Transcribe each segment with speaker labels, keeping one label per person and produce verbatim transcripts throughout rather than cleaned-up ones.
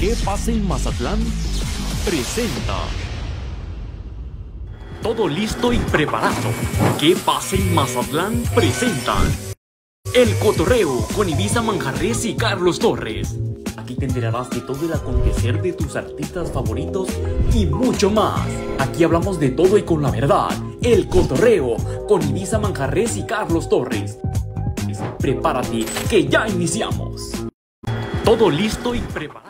Speaker 1: ¿Qué pasa en Mazatlán? Presenta. Todo listo y preparado. ¿Qué pasa en Mazatlán? Presenta. El Cotorreo con Ibiza Manjarres y Carlos Torres. Aquí te enterarás de todo el acontecer de tus artistas favoritos y mucho más. Aquí hablamos de todo y con la verdad. El Cotorreo con Ibiza Manjarres y Carlos Torres. Prepárate, que ya iniciamos. Todo listo y preparado.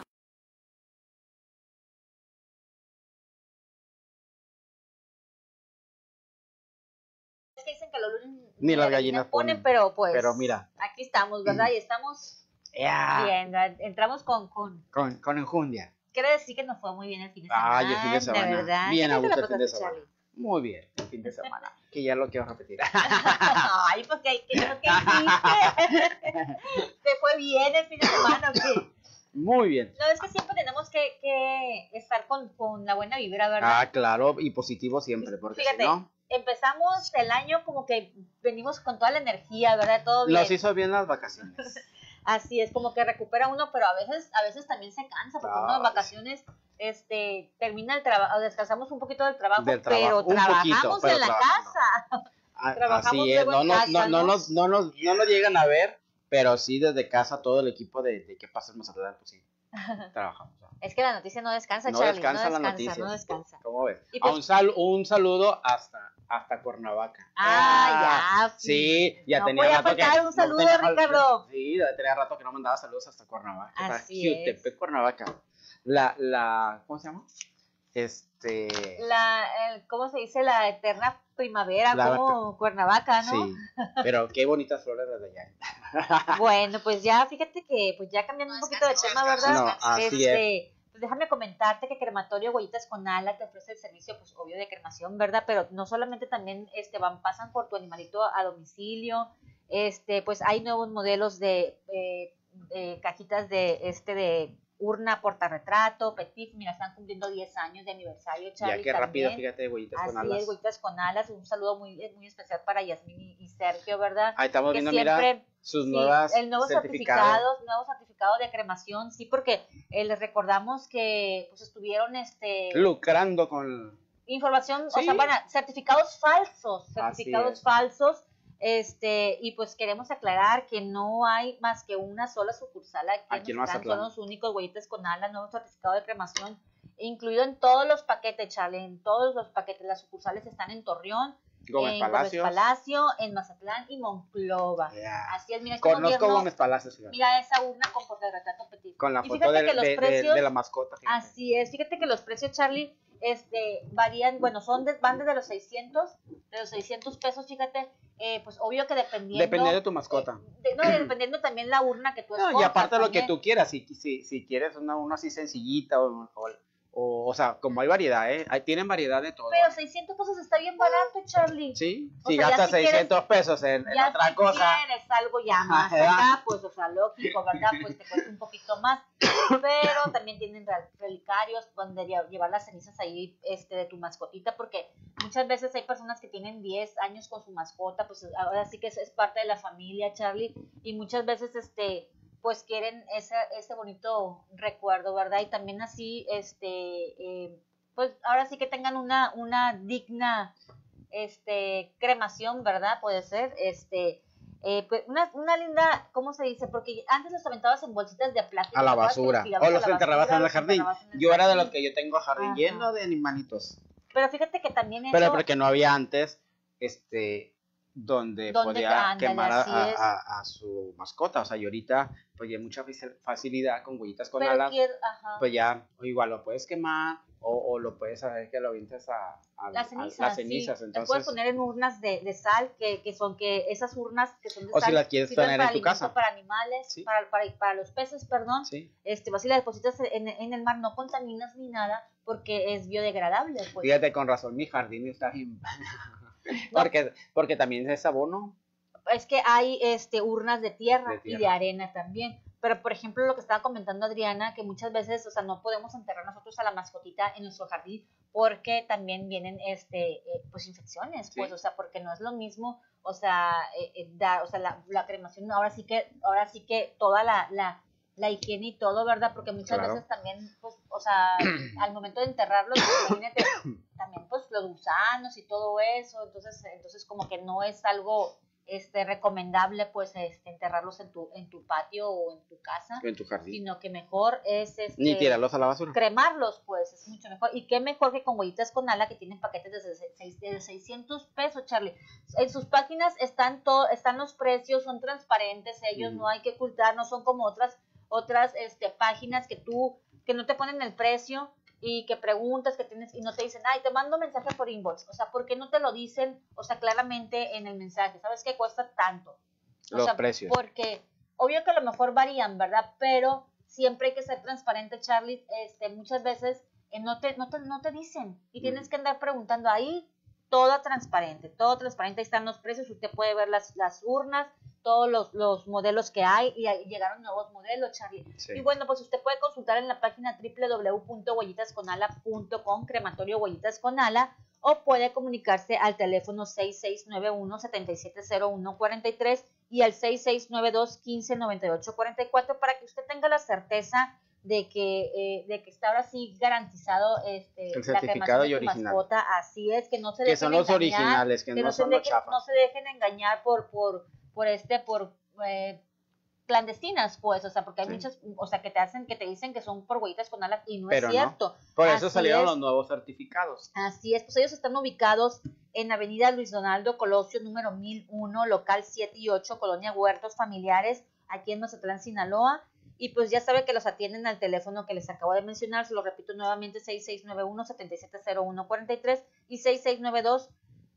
Speaker 2: Es que dicen que los lunes
Speaker 3: ni las gallinas
Speaker 2: ponen,
Speaker 3: ponen,
Speaker 2: pero pues
Speaker 3: pero mira,
Speaker 2: aquí estamos, ¿verdad? Y estamos
Speaker 3: yeah.
Speaker 2: bien, ¿verdad? Entramos con, con
Speaker 3: con, con enjundia.
Speaker 2: quiero decir que nos fue muy bien el fin de semana.
Speaker 3: Ay, el fin de semana.
Speaker 2: De verdad.
Speaker 3: Bien a
Speaker 2: ¿Qué te
Speaker 3: gusto
Speaker 2: la
Speaker 3: el fin de
Speaker 2: pasaste,
Speaker 3: semana.
Speaker 2: Charlie?
Speaker 3: Muy bien, el fin de semana. Que ya lo quiero repetir.
Speaker 2: Ay, porque hay que lo que hiciste. ¿Te fue bien el fin de semana o qué?
Speaker 3: Muy bien.
Speaker 2: No, es que siempre tenemos que, que estar con, con la buena vibra, ¿verdad?
Speaker 3: Ah, claro, y positivo siempre, porque
Speaker 2: Fíjate,
Speaker 3: si no,
Speaker 2: empezamos el año como que venimos con toda la energía, ¿verdad? Todo bien.
Speaker 3: nos hizo bien las vacaciones.
Speaker 2: Así es, como que recupera uno, pero a veces, a veces también se cansa, porque uno en vacaciones este, termina el trabajo, descansamos un poquito del trabajo,
Speaker 3: Del trabajo,
Speaker 2: pero
Speaker 3: un
Speaker 2: trabajamos
Speaker 3: poquito, pero
Speaker 2: en la
Speaker 3: trabajando.
Speaker 2: casa.
Speaker 3: A-
Speaker 2: Trabajamos
Speaker 3: Así es,
Speaker 2: luego
Speaker 3: no
Speaker 2: en
Speaker 3: nos, no,
Speaker 2: casa,
Speaker 3: no,
Speaker 2: ¿no?
Speaker 3: nos, no, nos, no nos llegan a ver, pero sí desde casa todo el equipo de, de qué pasa en Mazatlán, pues sí, trabajamos. ¿No?
Speaker 2: Es que la noticia no descansa,
Speaker 3: No
Speaker 2: Charlie,
Speaker 3: descansa
Speaker 2: no
Speaker 3: la
Speaker 2: descansa,
Speaker 3: noticia.
Speaker 2: no descansa.
Speaker 3: ¿Cómo ves?
Speaker 2: Y pues-
Speaker 3: A un, sal, un saludo hasta, hasta Cuernavaca.
Speaker 2: Ah, ya.
Speaker 3: Sí, ya
Speaker 2: No
Speaker 3: tenía
Speaker 2: podía
Speaker 3: rato que...
Speaker 2: faltar un
Speaker 3: no
Speaker 2: saludo,
Speaker 3: tenía-
Speaker 2: Ricardo.
Speaker 3: Sí, ya tenía rato que no mandaba saludos hasta Cuernavaca.
Speaker 2: Así es.
Speaker 3: Jutepec, Cuernavaca. La, la, ¿cómo se llama? Este...
Speaker 2: La, el, ¿cómo se dice? La eterna primavera,
Speaker 3: La-
Speaker 2: como Cuernavaca, ¿no?
Speaker 3: Sí, pero qué bonitas flores desde allá.
Speaker 2: Bueno, pues ya, fíjate que, pues ya cambiando un poquito de tema, ¿verdad?
Speaker 3: No, así
Speaker 2: este, pues déjame comentarte que Crematorio Huellitas con Ala te ofrece el servicio, pues obvio, de cremación, ¿verdad? Pero no solamente también, este, van, pasan por tu animalito a domicilio, este, pues hay nuevos modelos de, eh, de cajitas de, este, de urna portarretrato, petit, mira, están cumpliendo diez años de aniversario, Charlie,
Speaker 3: Ya qué
Speaker 2: también.
Speaker 3: rápido, fíjate, huellitas con
Speaker 2: Así
Speaker 3: alas.
Speaker 2: es, Huellitas con Alas, un saludo muy, muy especial para Yasmín y, y Sergio, ¿verdad?
Speaker 3: Ahí estamos
Speaker 2: Que
Speaker 3: viendo,
Speaker 2: siempre,
Speaker 3: mira, sus
Speaker 2: sí,
Speaker 3: nuevas
Speaker 2: el nuevo
Speaker 3: certificados.
Speaker 2: certificado, nuevo certificado de cremación, sí, porque eh, les recordamos que pues estuvieron este
Speaker 3: Lucrando con...
Speaker 2: información,
Speaker 3: Sí.
Speaker 2: o sea, van a- certificados falsos,
Speaker 3: Así
Speaker 2: certificados
Speaker 3: es.
Speaker 2: falsos, este, y pues queremos aclarar que no hay más que una sola sucursal aquí,
Speaker 3: Aquí en
Speaker 2: en Mazatlán,
Speaker 3: Mazatlán.
Speaker 2: son los únicos Huellitas con Ala, nuevo certificado de cremación, incluido en todos los paquetes, Charlie, en todos los paquetes, las sucursales están en Torreón,
Speaker 3: Gómez
Speaker 2: en
Speaker 3: Palacios.
Speaker 2: Gómez Palacio, en Mazatlán y Monclova.
Speaker 3: Yeah.
Speaker 2: Así es, mira, este
Speaker 3: Conozco
Speaker 2: gobierno,
Speaker 3: Gómez Palacios, fíjate.
Speaker 2: mira esa urna con portarretrato petit.
Speaker 3: Con la
Speaker 2: Y
Speaker 3: foto
Speaker 2: fíjate
Speaker 3: de,
Speaker 2: que los
Speaker 3: de- de-
Speaker 2: precios,
Speaker 3: de la mascota. Fíjate.
Speaker 2: así es, fíjate que los precios, Charlie, este, varían, bueno, son de, van desde los seiscientos, de los seiscientos pesos, fíjate, eh, pues obvio que dependiendo.
Speaker 3: Dependiendo de tu mascota.
Speaker 2: eh, de- no, y dependiendo también la urna que tú
Speaker 3: No,
Speaker 2: escojas.
Speaker 3: y aparte lo que
Speaker 2: también.
Speaker 3: tú quieras, si, si, si quieres una, una así sencillita o, o, o, o sea, como hay variedad, ¿eh? Hay, tienen variedad de todo.
Speaker 2: Pero seiscientos pesos está bien barato, Charlie.
Speaker 3: Sí,
Speaker 2: O
Speaker 3: si
Speaker 2: sea, ya
Speaker 3: gastas
Speaker 2: si quieres-
Speaker 3: seiscientos pesos en, en
Speaker 2: Ya
Speaker 3: otra
Speaker 2: si
Speaker 3: cosa.
Speaker 2: quieres algo ya más
Speaker 3: Ajá.
Speaker 2: acá, pues, o sea, lógico, ¿verdad? Pues te cuesta un poquito más. Pero también tienen rel- relicarios donde lle- llevar las cenizas ahí este, de tu mascotita, porque muchas veces hay personas que tienen diez años con su mascota, pues ahora sí que es, es parte de la familia, Charlie, y muchas veces, este, pues quieren ese, ese bonito recuerdo, ¿verdad? Y también así, este, eh, pues ahora sí que tengan una, una digna, este, cremación, ¿verdad? Puede ser, este, eh, pues una, una linda, ¿cómo se dice? Porque antes los aventabas en bolsitas de plástico.
Speaker 3: A la
Speaker 2: ¿te acuerdas que
Speaker 3: basura.
Speaker 2: tirabas
Speaker 3: O
Speaker 2: a
Speaker 3: los
Speaker 2: la
Speaker 3: enterrabas
Speaker 2: basura,
Speaker 3: en el
Speaker 2: los
Speaker 3: jardín.
Speaker 2: enterrabas en el
Speaker 3: Yo era de los
Speaker 2: jardín?
Speaker 3: que yo tengo jardín
Speaker 2: Ajá.
Speaker 3: lleno de animalitos.
Speaker 2: Pero fíjate que también eso,
Speaker 3: Pero porque no había antes, este, donde
Speaker 2: Donde,
Speaker 3: podía
Speaker 2: ándale,
Speaker 3: quemar a,
Speaker 2: así
Speaker 3: a-
Speaker 2: es.
Speaker 3: a- a su mascota. O sea, y ahorita, pues ya hay mucha faci- facilidad con huellitas con
Speaker 2: pero
Speaker 3: alas.
Speaker 2: quiero, ajá,
Speaker 3: Pues ya, o igual lo puedes quemar, o, o lo puedes saber que lo avientes a, a-
Speaker 2: las
Speaker 3: a-
Speaker 2: cenizas,
Speaker 3: las cenizas.
Speaker 2: sí. Te
Speaker 3: Entonces,
Speaker 2: puedes poner en urnas de, de sal, que, que son que esas urnas que son de
Speaker 3: O si
Speaker 2: sal,
Speaker 3: las quieres
Speaker 2: sirven
Speaker 3: tener
Speaker 2: para
Speaker 3: en tu
Speaker 2: alimento
Speaker 3: casa.
Speaker 2: para animales,
Speaker 3: Sí.
Speaker 2: para, para, para los peces, perdón,
Speaker 3: sí.
Speaker 2: este, vas y la depositas en, en el mar, no contaminas ni nada, porque es biodegradable, pues.
Speaker 3: Fíjate, con razón, mi jardín está bien. porque, porque también es abono.
Speaker 2: Es que hay este urnas de tierra,
Speaker 3: De tierra.
Speaker 2: y de arena también. Pero, por ejemplo, lo que estaba comentando Adriana, que muchas veces, o sea, no podemos enterrar nosotros a la mascotita en nuestro jardín porque también vienen, este, eh, pues, infecciones, pues,
Speaker 3: Sí.
Speaker 2: o sea, porque no es lo mismo, o sea, eh, eh, dar, o sea, la, la cremación, ahora sí que, ahora sí que toda la, la, la higiene y todo, ¿verdad? Porque muchas
Speaker 3: Claro.
Speaker 2: veces también, pues, o sea, al momento de enterrarlos, pues, imagínate, también, pues, los gusanos y todo eso, entonces, entonces como que no es algo, este, recomendable, pues, este, enterrarlos en tu, en tu patio o en tu casa,
Speaker 3: En tu jardín.
Speaker 2: sino que mejor es, este,
Speaker 3: Ni tirarlos a la basura.
Speaker 2: cremarlos, pues, es mucho mejor. Y qué mejor que con Huellitas con Ala, que tienen paquetes de, seis, de seiscientos pesos, Charlie. En sus páginas están todo, están los precios, son transparentes, ellos
Speaker 3: Ujú.
Speaker 2: no hay que ocultar, no son como otras, otras este, páginas que tú, que no te ponen el precio y que preguntas que tienes y no te dicen, ay, te mando mensaje por inbox. O sea, ¿por qué no te lo dicen, o sea, claramente en el mensaje? ¿Sabes qué cuesta tanto? O
Speaker 3: Los
Speaker 2: sea,
Speaker 3: precios.
Speaker 2: porque obvio que a lo mejor varían, ¿verdad? Pero siempre hay que ser transparente, Charlie. Este, muchas veces eh, no, te, no, te, no te dicen y tienes que andar preguntando ahí, todo transparente, todo transparente. Ahí están los precios, usted puede ver las, las urnas, todos los, los modelos que hay y ahí llegaron nuevos modelos, Charlie.
Speaker 3: Sí.
Speaker 2: Y bueno, pues usted puede consultar en la página doble u doble u doble u punto huellitas con ala punto com, crematorio Huellitas con Ala, o puede comunicarse al teléfono seis seis nueve uno, siete siete cero uno cuatro tres y al seis seis nueve dos, uno cinco nueve ocho cuatro cuatro para que usted tenga la certeza de que, eh, de que está ahora sí garantizado este,
Speaker 3: El
Speaker 2: la
Speaker 3: certificado
Speaker 2: cremación
Speaker 3: y
Speaker 2: de tu
Speaker 3: original.
Speaker 2: mascota. Así es, que no se
Speaker 3: Que
Speaker 2: dejen
Speaker 3: son los
Speaker 2: engañar,
Speaker 3: originales, que,
Speaker 2: que
Speaker 3: no
Speaker 2: no se
Speaker 3: son los
Speaker 2: dejen,
Speaker 3: chafas.
Speaker 2: no se dejen engañar por, por, por este, por eh, clandestinas, pues, o sea, porque hay
Speaker 3: Sí.
Speaker 2: muchas, o sea, que te hacen, que te dicen que son por Huellitas con Ala y no
Speaker 3: Pero
Speaker 2: es
Speaker 3: no.
Speaker 2: cierto.
Speaker 3: Por eso
Speaker 2: Así
Speaker 3: salieron
Speaker 2: es.
Speaker 3: los nuevos certificados.
Speaker 2: Así es, pues ellos están ubicados en Avenida Luis Donaldo Colosio, número mil uno, local siete y ocho, Colonia Huertos Familiares, aquí en Mazatlán, Sinaloa. Y pues ya sabe que los atienden al teléfono que les acabo de mencionar, se lo repito nuevamente, seis seis nueve uno, siete siete cero uno cuatro tres y seis seis nueve dos,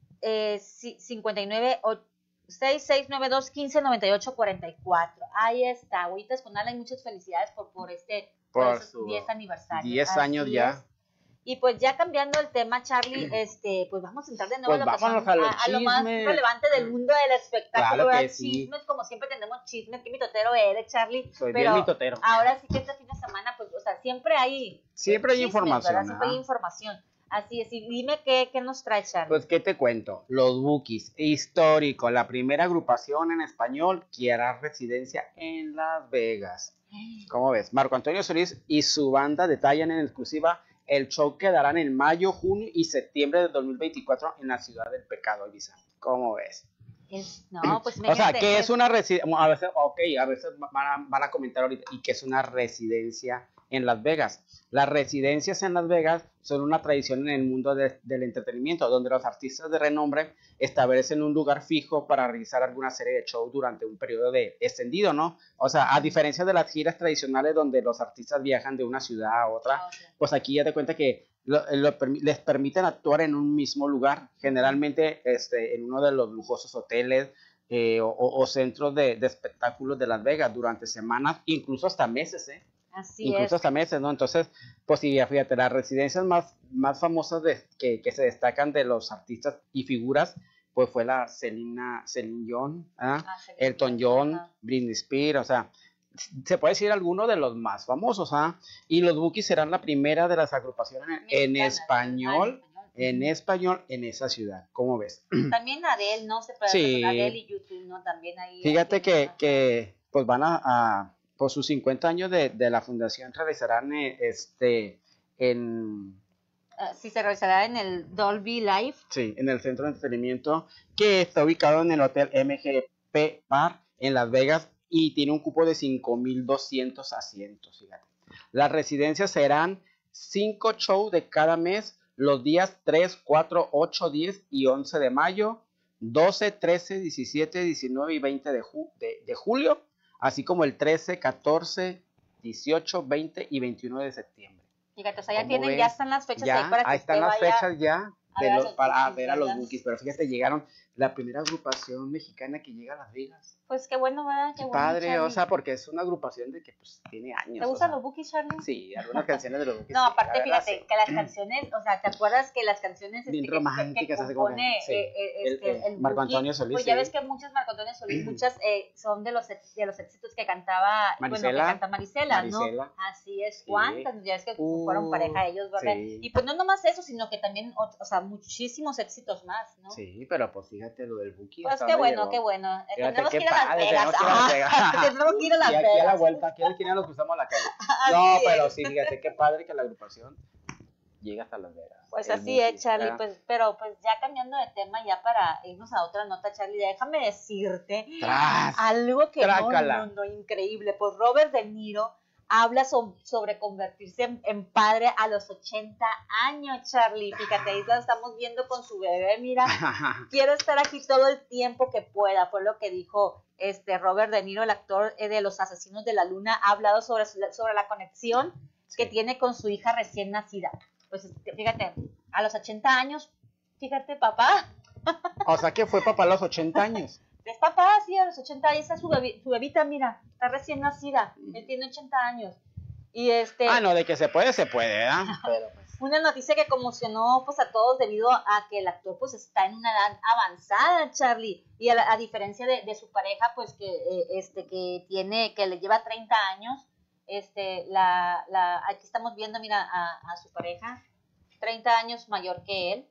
Speaker 2: eh, cinco nueve, seis seis nueve dos, uno cinco nueve ocho cuatro cuatro. Ahí está, Huellitas con Ala, y muchas felicidades por, por este por
Speaker 3: Por
Speaker 2: esos
Speaker 3: su
Speaker 2: diez aniversarios.
Speaker 3: diez
Speaker 2: Así
Speaker 3: años ya.
Speaker 2: es. Y pues ya cambiando el tema, Charlie, este, pues vamos a entrar de nuevo
Speaker 3: Pues
Speaker 2: a, lo que
Speaker 3: vámonos
Speaker 2: son-
Speaker 3: a los
Speaker 2: a, a lo más
Speaker 3: chismes.
Speaker 2: relevante del mundo del espectáculo.
Speaker 3: Claro que
Speaker 2: ¿verdad?
Speaker 3: sí.
Speaker 2: Chismes, como siempre tenemos chismes, qué mitotero eres, Charlie.
Speaker 3: Soy
Speaker 2: pero
Speaker 3: bien mitotero.
Speaker 2: ahora sí que este fin de semana, pues, o sea, siempre hay
Speaker 3: Siempre hay
Speaker 2: chismes,
Speaker 3: información,
Speaker 2: ¿verdad? Siempre
Speaker 3: ¿ah?
Speaker 2: hay información. Así es, y dime qué, qué nos trae, Charlie.
Speaker 3: Pues, ¿qué te cuento? Los Bukis, histórico, la primera agrupación en español que hará residencia en Las Vegas. ¿Cómo ves? Marco Antonio Solís y su banda detallan en exclusiva el show que darán en mayo, junio y septiembre de dos mil veinticuatro en la Ciudad del Pecado, Ibiza. ¿Cómo ves?
Speaker 2: Es- no, pues
Speaker 3: O sea,
Speaker 2: imagínate,
Speaker 3: que es
Speaker 2: es-
Speaker 3: una residencia, a veces, ok, a veces van a, van a comentar ahorita, y que es una residencia en Las Vegas. Las residencias en Las Vegas son una tradición en el mundo de- del entretenimiento, donde los artistas de renombre establecen un lugar fijo para realizar alguna serie de shows durante un periodo de extendido, ¿no? O sea, a diferencia de las giras tradicionales donde los artistas viajan de una ciudad a otra,
Speaker 2: Ah, ok.
Speaker 3: pues aquí ya te cuenta que lo- lo permi- les permiten actuar en un mismo lugar, generalmente este, en uno de los lujosos hoteles eh, o, o centros de, de espectáculos de Las Vegas durante semanas, incluso hasta meses, ¿eh?
Speaker 2: Así
Speaker 3: Incluso
Speaker 2: es.
Speaker 3: hasta meses, ¿no? Entonces, pues sí, fíjate, las residencias más, más famosas de, que, que se destacan de los artistas y figuras, pues fue la Selena, Celine Dion, ¿ah?
Speaker 2: Ah, sí,
Speaker 3: Elton John,
Speaker 2: ajá.
Speaker 3: Britney Spears, o sea, se puede decir alguno de los más famosos, ¿ah? Y los Bukis serán la primera de las agrupaciones en, en
Speaker 2: Mexicanas,
Speaker 3: español,
Speaker 2: ah,
Speaker 3: en
Speaker 2: Ujú.
Speaker 3: español en esa ciudad, ¿cómo ves?
Speaker 2: También Adele, ¿no? Se puede
Speaker 3: Sí.
Speaker 2: Adele y YouTube, ¿no? También ahí.
Speaker 3: Fíjate
Speaker 2: ahí
Speaker 3: que,
Speaker 2: tienen-
Speaker 3: que pues van a, a- por sus cincuenta años de, de la fundación realizarán eh, este en,
Speaker 2: Ah, sí, se realizará en el Dolby Live.
Speaker 3: sí, en el centro de entretenimiento que está ubicado en el Hotel M G P Bar en Las Vegas y tiene un cupo de cinco mil doscientos asientos, fíjate. Las residencias serán cinco shows de cada mes los días tres, cuatro, ocho, diez y once de mayo, doce, trece, diecisiete, diecinueve y veinte de, ju- de, de julio, así como el trece, catorce, dieciocho, veinte y veintiuno de septiembre.
Speaker 2: Fíjate, o sea, ya
Speaker 3: ¿Cómo
Speaker 2: tienen,
Speaker 3: ves?
Speaker 2: ya están las fechas
Speaker 3: Ya,
Speaker 2: ahí para que
Speaker 3: ahí están
Speaker 2: usted
Speaker 3: las
Speaker 2: vaya
Speaker 3: fechas ya
Speaker 2: a
Speaker 3: de
Speaker 2: ver a
Speaker 3: los-
Speaker 2: los
Speaker 3: para
Speaker 2: Bukis,
Speaker 3: ver a los
Speaker 2: ¿verdad?
Speaker 3: Bukis, pero fíjate, llegaron la primera agrupación mexicana que llega a Las Vegas.
Speaker 2: Pues qué bueno, ¿verdad? Qué
Speaker 3: Qué
Speaker 2: bueno,
Speaker 3: padre, o
Speaker 2: Charlie.
Speaker 3: sea, porque es una agrupación de que pues tiene años.
Speaker 2: ¿Te
Speaker 3: o
Speaker 2: gustan
Speaker 3: sea,
Speaker 2: los Bukis, Charlie?
Speaker 3: Sí, algunas canciones de los Bukis.
Speaker 2: No,
Speaker 3: sí,
Speaker 2: aparte,
Speaker 3: la verdad,
Speaker 2: fíjate,
Speaker 3: sí.
Speaker 2: que las canciones, o sea, ¿te acuerdas que las canciones
Speaker 3: Bien
Speaker 2: este, que-
Speaker 3: románticas,
Speaker 2: que,
Speaker 3: así como que-
Speaker 2: compone
Speaker 3: sí.
Speaker 2: eh, eh,
Speaker 3: El-
Speaker 2: este,
Speaker 3: el
Speaker 2: el
Speaker 3: Marco
Speaker 2: Buki?
Speaker 3: Antonio Solís,
Speaker 2: Pues ya
Speaker 3: sí.
Speaker 2: ves que muchas Marco Antonio Solís, muchas eh, son de los, ex- de los éxitos que cantaba, bueno, que
Speaker 3: Marisela,
Speaker 2: canta Marisela,
Speaker 3: Marisela.
Speaker 2: ¿no? Así es,
Speaker 3: Sí.
Speaker 2: ¿cuántas? Ya es que
Speaker 3: Uh,
Speaker 2: fueron pareja ellos, ¿verdad?
Speaker 3: sí.
Speaker 2: Y pues no nomás eso, sino que también, o, o sea, muchísimos éxitos más, ¿no?
Speaker 3: Sí, pero pues fíjate lo del Buki.
Speaker 2: Pues
Speaker 3: hasta
Speaker 2: qué
Speaker 3: dónde
Speaker 2: bueno,
Speaker 3: llegó.
Speaker 2: qué bueno. Eh,
Speaker 3: Fíjate
Speaker 2: Tendremos
Speaker 3: qué
Speaker 2: que ir a Las
Speaker 3: padre,
Speaker 2: Vegas.
Speaker 3: tenemos que ir a Las Vegas.
Speaker 2: Ah, tendremos que ir a Las
Speaker 3: Y aquí a la
Speaker 2: Vegas.
Speaker 3: vuelta, aquí a la esquina nos cruzamos la calle.
Speaker 2: Así
Speaker 3: No,
Speaker 2: es.
Speaker 3: pero sí, fíjate qué padre que la agrupación llega hasta Las Vegas.
Speaker 2: Pues
Speaker 3: El
Speaker 2: así
Speaker 3: Buki,
Speaker 2: es, Charlie,
Speaker 3: ¿verdad?
Speaker 2: pues, pero pues ya cambiando de tema, ya para irnos a otra nota, Charlie, déjame decirte
Speaker 3: Tras.
Speaker 2: algo que no,
Speaker 3: Trácala.
Speaker 2: no, no, increíble. Pues Robert De Niro habla so- sobre convertirse en, en padre a los ochenta años, Charlie. Fíjate, ahí lo estamos viendo con su bebé, mira. Quiero estar aquí todo el tiempo que pueda, fue lo que dijo este Robert De Niro, el actor eh, de Los Asesinos de la Luna, ha hablado sobre, su- sobre la conexión que
Speaker 3: Sí.
Speaker 2: tiene con su hija recién nacida. Pues este, fíjate, a los ochenta años, fíjate, papá,
Speaker 3: O sea que fue papá a los ochenta años.
Speaker 2: es papá, sí, a los ochenta años está su, bebi- su bebita, mira, está recién nacida, él tiene ochenta años. Y este,
Speaker 3: Ah, no, de que se puede, se puede, ¿verdad? Pero pues.
Speaker 2: una noticia que conmocionó pues a todos debido a que el actor pues está en una edad avanzada, Charlie, y a, la- a diferencia de, de su pareja pues que eh, este que tiene que le lleva treinta años, este la, la aquí estamos viendo, mira, a, a su pareja treinta años mayor que él.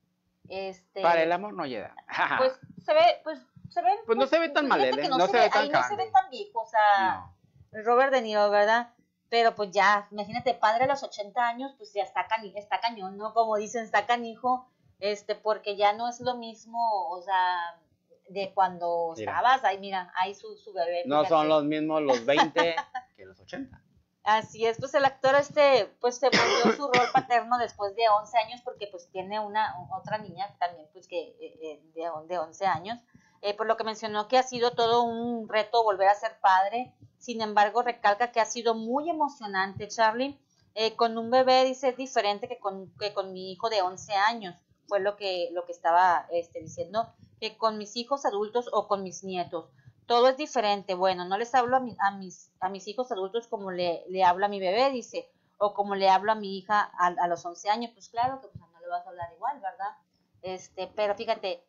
Speaker 2: Este
Speaker 3: Para el amor no llega.
Speaker 2: pues se ve pues se ve
Speaker 3: Pues no se ve tan mal,
Speaker 2: fíjate
Speaker 3: ¿eh?
Speaker 2: que
Speaker 3: No se ve tan
Speaker 2: ahí no se
Speaker 3: grande.
Speaker 2: ve tan viejo, o sea,
Speaker 3: No.
Speaker 2: Robert De Niro, ¿verdad? Pero pues ya, imagínate, padre a los ochenta años, pues ya está, cani está cañón, ¿no? Como dicen, está canijo, este, porque ya no es lo mismo, o sea, de cuando
Speaker 3: Mira.
Speaker 2: estabas, ahí mira, ahí su, su bebé.
Speaker 3: No
Speaker 2: fíjate.
Speaker 3: son los mismos los veinte que los ochenta.
Speaker 2: Así es, pues el actor este, pues se volvió su rol paterno después de once años, porque pues tiene una otra niña también, pues que eh, eh, de, de once años, eh, por lo que mencionó que ha sido todo un reto volver a ser padre. Sin embargo, recalca que ha sido muy emocionante, Charlie. Eh, con un bebé, dice, es diferente que con, que con mi hijo de once años. Fue lo que, lo que estaba este, diciendo, que con mis hijos adultos o con mis nietos. Todo es diferente. Bueno, no les hablo a, mi, a, mis, a mis hijos adultos como le, le hablo a mi bebé, dice, o como le hablo a mi hija a, a los once años. Pues claro que pues, no le vas a hablar igual, ¿verdad? Este, pero fíjate,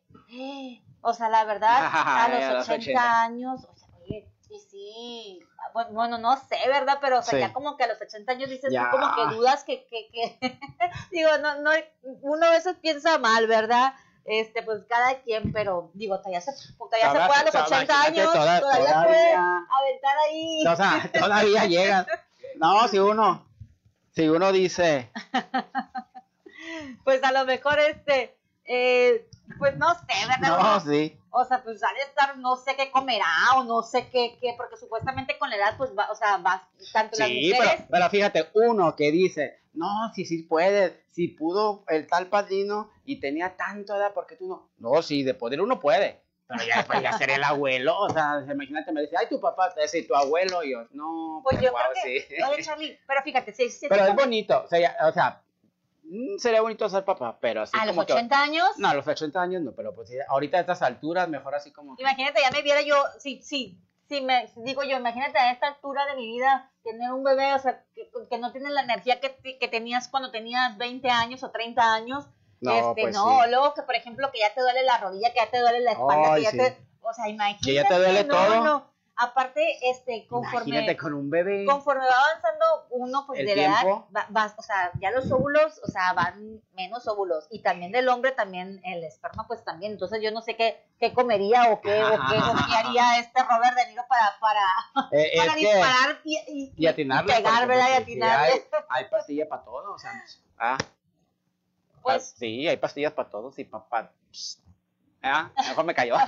Speaker 2: o sea, la verdad, a los
Speaker 3: A los
Speaker 2: ochenta
Speaker 3: ochenta.
Speaker 2: años, o sea, oye, y sí, bueno, bueno, no sé, ¿verdad? Pero, o sea,
Speaker 3: Sí.
Speaker 2: ya como que a los ochenta años dices
Speaker 3: Ya.
Speaker 2: tú como que dudas que, que, que, digo, no, no, uno a veces piensa mal, ¿verdad? Este, pues cada quien, pero digo, todavía se, todavía se
Speaker 3: Todavía-
Speaker 2: puede a los
Speaker 3: todavía-
Speaker 2: ochenta
Speaker 3: imagínate,
Speaker 2: años,
Speaker 3: toda-
Speaker 2: todavía,
Speaker 3: todavía.
Speaker 2: puede aventar ahí.
Speaker 3: O sea, todavía llegan. No, si uno, si uno dice,
Speaker 2: Pues a lo mejor este, eh, pues no sé, ¿verdad?
Speaker 3: no,
Speaker 2: Uno-
Speaker 3: sí.
Speaker 2: O sea, pues ha de estar, no sé qué comerá o no sé qué, qué, porque supuestamente con la edad, pues va, o sea, va, tanto las
Speaker 3: Sí,
Speaker 2: mujeres.
Speaker 3: pero, pero fíjate, uno que dice, no, si sí puede, si pudo el tal padrino y tenía tanta edad, ¿por qué tú no? No, sí, de poder uno puede. Pero ya después ya ser el abuelo, o sea, imagínate, me dice, ay, tu papá, te dice, tu abuelo, y yo, no,
Speaker 2: Pues yo
Speaker 3: guau,
Speaker 2: creo que,
Speaker 3: sí.
Speaker 2: oye, Charlie, pero fíjate, si, si
Speaker 3: Pero
Speaker 2: si
Speaker 3: es bonito, o sea, ya- o sea, mm, sería bonito ser papá, pero así
Speaker 2: a los
Speaker 3: como que...
Speaker 2: ochenta años,
Speaker 3: No, a los ochenta años no, pero pues sí, ahorita a estas alturas, mejor así como... que-
Speaker 2: imagínate, ya me viera yo, sí, sí, sí, me digo yo, imagínate a esta altura de mi vida tener un bebé, o sea, que, que no tiene la energía que, que tenías cuando tenías veinte años o treinta años.
Speaker 3: No,
Speaker 2: este,
Speaker 3: pues
Speaker 2: no,
Speaker 3: sí.
Speaker 2: luego que por ejemplo que ya te duele la rodilla, que ya te duele la espalda,
Speaker 3: Ay,
Speaker 2: que ya
Speaker 3: sí.
Speaker 2: te, o sea, imagínate.
Speaker 3: Que ya te duele
Speaker 2: no,
Speaker 3: todo.
Speaker 2: no. Aparte, este, conforme,
Speaker 3: Imagínate con un bebé.
Speaker 2: conforme va avanzando uno, pues
Speaker 3: El
Speaker 2: de la edad,
Speaker 3: tiempo.
Speaker 2: va, va- o sea, ya los óvulos, o sea, van menos óvulos. Y también del hombre, también el esperma, pues también. Entonces yo no sé qué, qué comería o qué, o qué, o qué haría este Robert De Niro para, para,
Speaker 3: Eh,
Speaker 2: para
Speaker 3: es que-
Speaker 2: disparar y, y,
Speaker 3: y atinarle.
Speaker 2: y pegar,
Speaker 3: porque,
Speaker 2: ¿verdad? Y
Speaker 3: pues, sí,
Speaker 2: atinarle.
Speaker 3: hay, hay pastillas para todo, o sea, ah,
Speaker 2: Pues,
Speaker 3: ah, sí, hay pastillas para todos y para... Ah, mejor me cayó.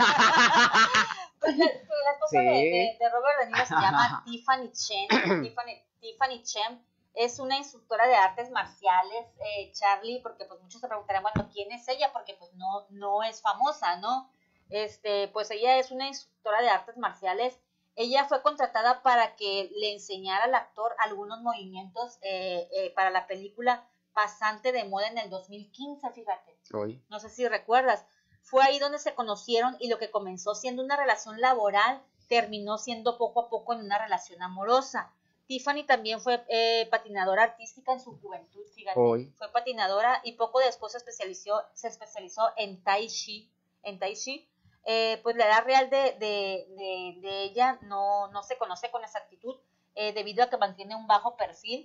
Speaker 2: pues la, pues la esposa
Speaker 3: Sí.
Speaker 2: de, de, de Robert De Niro se llama Tiffany Chen. Tiffany, Tiffany Chen es una instructora de artes marciales, eh, Charlie, porque pues muchos se preguntarán, bueno, ¿quién es ella? Porque pues no, no es famosa, ¿no? Este, pues ella es una instructora de artes marciales. Ella fue contratada para que le enseñara al actor algunos movimientos eh, eh, para la película Pasante de Moda en el dos mil quince, fíjate.
Speaker 3: Uy.
Speaker 2: No sé si recuerdas. Fue ahí donde se conocieron y lo que comenzó siendo una relación laboral terminó siendo poco a poco en una relación amorosa. Tiffany también fue eh, patinadora artística en su juventud, fíjate.
Speaker 3: Uy.
Speaker 2: Fue patinadora y poco después se especializó, se especializó en Tai Chi. En Tai Chi. Eh, pues la edad real de, de, de, de ella no, no se conoce con exactitud eh, debido a que mantiene un bajo perfil.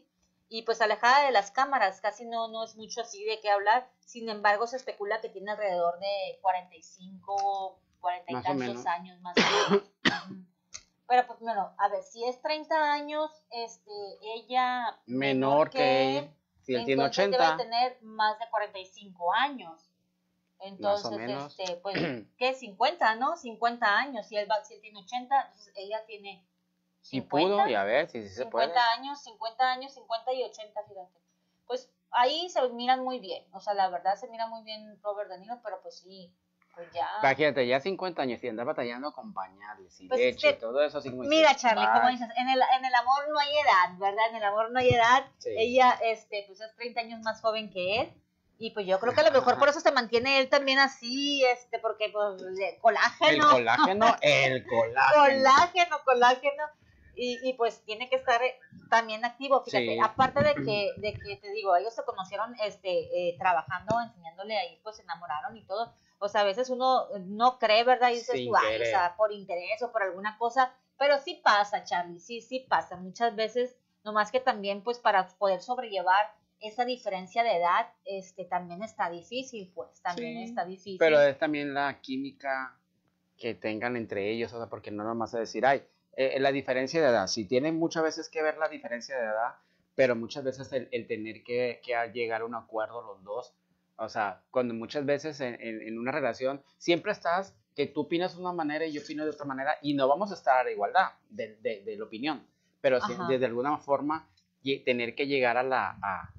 Speaker 2: y pues alejada de las cámaras, casi no, no es mucho así de qué hablar. Sin embargo, se especula que tiene alrededor de cuarenta y cinco, cuarenta y
Speaker 3: Más o
Speaker 2: tantos
Speaker 3: menos.
Speaker 2: años más o menos. Ujú. Pero pues bueno, a ver, si es treinta años, este, ella
Speaker 3: Menor que él. Si él tiene
Speaker 2: entonces
Speaker 3: ochenta,
Speaker 2: debe tener más de cuarenta y cinco años. Entonces,
Speaker 3: menos.
Speaker 2: este, pues, ¿qué? cincuenta, ¿no? cincuenta años. Si él, va, si él tiene ochenta, entonces ella tiene
Speaker 3: si
Speaker 2: cincuenta,
Speaker 3: pudo, y a ver si sí se puede.
Speaker 2: cincuenta años, cincuenta años, cincuenta y ochenta, fíjate. Pues ahí se miran muy bien. O sea, la verdad se mira muy bien Robert De Niro, pero pues sí, pues ya.
Speaker 3: Imagínate, ya cincuenta años y anda batallando con pañales y
Speaker 2: Pues es
Speaker 3: leche y
Speaker 2: que,
Speaker 3: todo eso. Así como
Speaker 2: mira,
Speaker 3: dices,
Speaker 2: Charlie,
Speaker 3: bye.
Speaker 2: como dices, en el, en el amor no hay edad, ¿verdad? En el amor no hay edad.
Speaker 3: Sí.
Speaker 2: Ella, este, pues es treinta años más joven que él. Y pues yo creo que a lo mejor por eso se mantiene él también así, este, porque pues de colágeno.
Speaker 3: El colágeno, el colágeno.
Speaker 2: Colágeno, colágeno. Y, y pues tiene que estar también activo, fíjate.
Speaker 3: Sí.
Speaker 2: Aparte de que, de que te digo, ellos se conocieron este, eh, trabajando, enseñándole ahí, pues se enamoraron y todo. O sea, a veces uno no cree, ¿verdad? Y dices
Speaker 3: Sin
Speaker 2: tú, ay,
Speaker 3: querer.
Speaker 2: o sea, por interés o por alguna cosa. Pero sí pasa, Charlie, sí, sí pasa. Muchas veces, nomás que también, pues para poder sobrellevar esa diferencia de edad, este, también está difícil, pues, también
Speaker 3: Sí,
Speaker 2: está difícil.
Speaker 3: Pero es también la química que tengan entre ellos, o sea, porque no nomás es decir, ay, eh, la diferencia de edad, sí tiene muchas veces que ver la diferencia de edad, pero muchas veces el, el tener que, que llegar a un acuerdo los dos, o sea, cuando muchas veces en, en, en una relación siempre estás que tú opinas de una manera y yo opino de otra manera y no vamos a estar a igualdad de, de, de la opinión, pero sí,
Speaker 2: Ajá.
Speaker 3: de, de alguna forma lle- tener que llegar a la, a,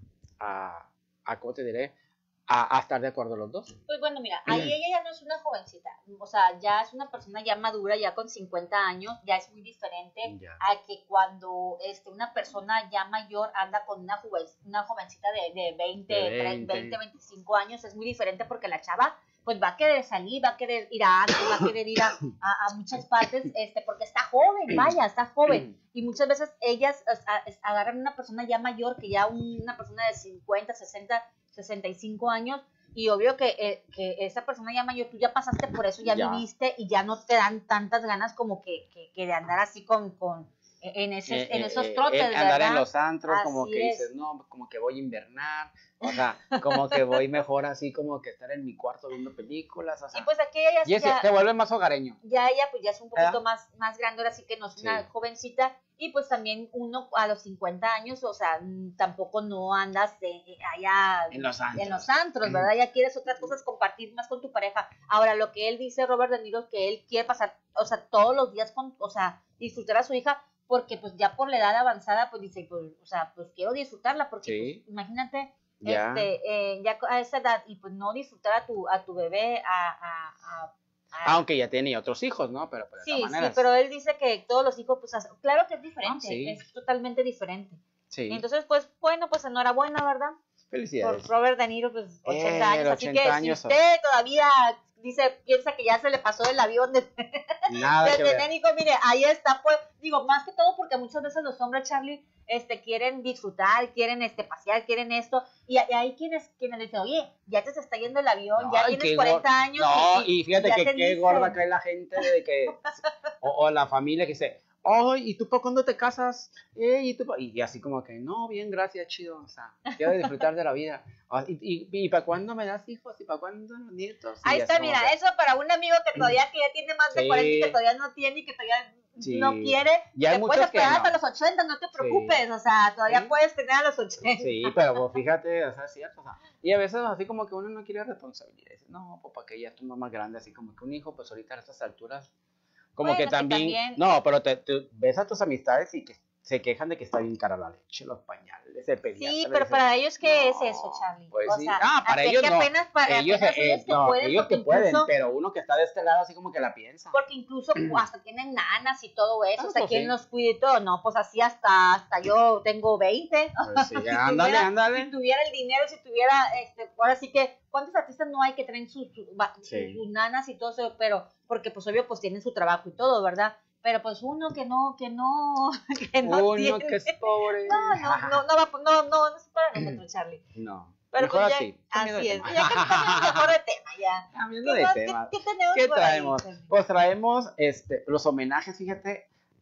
Speaker 3: a, a ¿cómo te diré? A, a estar de acuerdo los dos.
Speaker 2: Pues bueno, mira, ahí ella ya no es una jovencita, o sea, ya es una persona ya madura, ya con cincuenta años, ya es muy diferente
Speaker 3: Ya.
Speaker 2: a que cuando este, una persona ya mayor anda con una, joven, una jovencita de, de veinte,
Speaker 3: De veinte.
Speaker 2: veinte, veinticinco años, es muy diferente porque la chava pues va a querer salir, va a querer ir a antro, va a querer ir a, a, a muchas partes, este, porque está joven, vaya, está joven. Y muchas veces ellas o sea, es- agarran una persona ya mayor, que ya una persona de cincuenta, sesenta, sesenta y cinco años, y obvio que, eh, que esa persona ya mayor, tú ya pasaste por eso, ya,
Speaker 3: Ya.
Speaker 2: viviste, y ya no te dan tantas ganas como que, que, que de andar así con, con en, ese,
Speaker 3: Eh,
Speaker 2: en
Speaker 3: eh,
Speaker 2: esos
Speaker 3: eh,
Speaker 2: trotes,
Speaker 3: eh,
Speaker 2: ¿verdad?
Speaker 3: andar en los antros, como
Speaker 2: Así
Speaker 3: que
Speaker 2: es.
Speaker 3: dices, no, como que voy a invernar, o sea, como que voy mejor así, como que estar en mi cuarto viendo películas, o sea,
Speaker 2: Y pues aquí ella
Speaker 3: y ese
Speaker 2: ya,
Speaker 3: te vuelve más hogareño.
Speaker 2: ya ella pues ya es un poquito
Speaker 3: ¿Verdad?
Speaker 2: más, más grande, ahora sí que no es una
Speaker 3: Sí.
Speaker 2: jovencita, y pues también uno a los cincuenta años, o sea, mm, tampoco no andas eh, eh, allá
Speaker 3: En los antros.
Speaker 2: en los antros, ¿verdad? Ya quieres otras cosas, compartir más con tu pareja. Ahora, lo que él dice, Robert De Niro, que él quiere pasar, o sea, todos los días con, o sea, disfrutar a su hija, porque pues ya por la edad avanzada, pues dice, pues, o sea, pues quiero disfrutarla, porque
Speaker 3: Sí.
Speaker 2: pues, imagínate,
Speaker 3: Ya.
Speaker 2: este, eh, ya a esa edad, y pues no disfrutar a tu, a tu bebé, a, a, a, a-
Speaker 3: Aunque ya tenía otros hijos, ¿no? Pero, pero de
Speaker 2: Sí,
Speaker 3: todas
Speaker 2: sí,
Speaker 3: maneras.
Speaker 2: pero él dice que todos los hijos, pues, as- claro que es diferente,
Speaker 3: Ah, sí.
Speaker 2: es totalmente diferente.
Speaker 3: Sí.
Speaker 2: Entonces, pues, bueno, pues enhorabuena, ¿verdad? Por
Speaker 3: Felicidades.
Speaker 2: Robert De Niro, pues, ochenta
Speaker 3: Eh,
Speaker 2: años. Así
Speaker 3: ochenta
Speaker 2: que
Speaker 3: años,
Speaker 2: si usted todavía dice, piensa que ya se le pasó el avión de,
Speaker 3: Nada que
Speaker 2: de
Speaker 3: ver.
Speaker 2: Técnico, mire, ahí está, pues, digo, más que todo porque muchas veces los hombres, Charlie, este, quieren disfrutar, quieren, este, pasear, quieren esto, y, y hay quienes, quienes dicen, oye, ya te se está yendo el avión, ya
Speaker 3: Ay,
Speaker 2: tienes
Speaker 3: qué
Speaker 2: cuarenta
Speaker 3: gor-
Speaker 2: años.
Speaker 3: No, y fíjate
Speaker 2: ya
Speaker 3: que
Speaker 2: te
Speaker 3: qué
Speaker 2: dicen.
Speaker 3: gorda cae la gente de que. O, o la familia que dice, ay, ¿y tú para cuándo te casas? Eh, ¿y, tú pa-?" y así como que, no, bien, gracias, chido. O sea, quiero disfrutar de la vida. Ah, ¿Y, y, y para cuándo me das hijos? ¿Y para cuándo nietos? Y
Speaker 2: Ahí
Speaker 3: así
Speaker 2: está,
Speaker 3: como
Speaker 2: mira,
Speaker 3: que,
Speaker 2: eso para un amigo que todavía que ya tiene más de
Speaker 3: Sí.
Speaker 2: cuarenta y que todavía no tiene y que todavía
Speaker 3: Sí.
Speaker 2: no quiere,
Speaker 3: Ya hay
Speaker 2: te
Speaker 3: muchos
Speaker 2: puedes
Speaker 3: que
Speaker 2: esperar
Speaker 3: no.
Speaker 2: hasta los ochenta, no te preocupes, o sea, todavía
Speaker 3: Sí.
Speaker 2: puedes tener a los ochenta.
Speaker 3: Sí, pero pues, fíjate, o sea, es cierto. O sea, y a veces así como que uno no quiere responsabilidades. No, pues para que ya tu mamá grande, así como que un hijo, pues ahorita a estas alturas, como
Speaker 2: Bueno,
Speaker 3: que
Speaker 2: es que
Speaker 3: también,
Speaker 2: también-
Speaker 3: no, pero te, te ves a tus amistades y que se quejan de que está bien cara la leche, los pañales, el pediatra.
Speaker 2: Sí,
Speaker 3: le
Speaker 2: pero
Speaker 3: dice,
Speaker 2: para ellos, ¿qué
Speaker 3: "No,
Speaker 2: es eso, Charlie?
Speaker 3: pues
Speaker 2: o
Speaker 3: sí.
Speaker 2: sea,
Speaker 3: Ah, para
Speaker 2: aquel
Speaker 3: ellos
Speaker 2: que
Speaker 3: no.
Speaker 2: apenas, para
Speaker 3: Ellos,
Speaker 2: apenas
Speaker 3: eh,
Speaker 2: ellos que
Speaker 3: no,
Speaker 2: pueden,
Speaker 3: ellos que
Speaker 2: porque
Speaker 3: pueden,
Speaker 2: incluso-
Speaker 3: pero uno que está de este lado así como que la piensa.
Speaker 2: Porque incluso hasta tienen nanas y todo eso,
Speaker 3: Ah,
Speaker 2: o sea,
Speaker 3: pues
Speaker 2: ¿quién
Speaker 3: sí.
Speaker 2: los cuide y todo? No, pues así hasta, hasta yo tengo veinte.
Speaker 3: Pues sí,
Speaker 2: Si
Speaker 3: ándale,
Speaker 2: tuviera-
Speaker 3: ándale.
Speaker 2: Si tuviera el dinero, si tuviera, este, ahora sí que, ¿cuántos artistas no hay que traen sus, sus, va-
Speaker 3: Sí.
Speaker 2: sus nanas y todo eso? Pero, porque pues obvio, pues tienen su trabajo y todo, ¿verdad? Pero pues uno que no, que no, que no
Speaker 3: Uno
Speaker 2: tiene.
Speaker 3: que es pobre.
Speaker 2: No, no, no, no, va, no, no, no es para nosotros, Charlie.
Speaker 3: No.
Speaker 2: Pero
Speaker 3: Mejor
Speaker 2: pues ya,
Speaker 3: así. cambiando
Speaker 2: así
Speaker 3: de
Speaker 2: es.
Speaker 3: tema.
Speaker 2: Ya que cambiamos mejor de tema, ya.
Speaker 3: Cambiando
Speaker 2: ¿Qué
Speaker 3: de
Speaker 2: más?
Speaker 3: tema.
Speaker 2: ¿Qué, qué tenemos
Speaker 3: ¿Qué
Speaker 2: por ahí,
Speaker 3: traemos?
Speaker 2: Charlie?
Speaker 3: Pues traemos este, los homenajes, fíjate,